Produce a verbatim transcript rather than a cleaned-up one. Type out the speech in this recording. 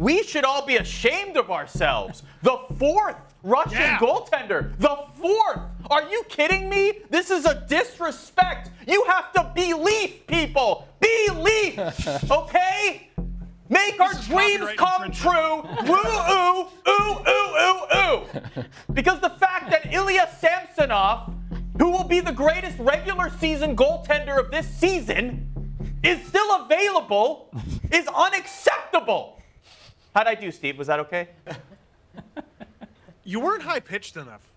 We should all be ashamed of ourselves. The fourth Russian Yeah. goaltender. The fourth. Are you kidding me? This is a disrespect. You have to believe, people. Believe. Okay? Make our dreams come true. Woo, ooh, ooh, ooh, ooh, ooh. Because the fact that Ilya Samsonov, who will be the greatest regular season goaltender of this season, is still available is unacceptable. How'd I do, Steve? Was that okay? You weren't high-pitched enough.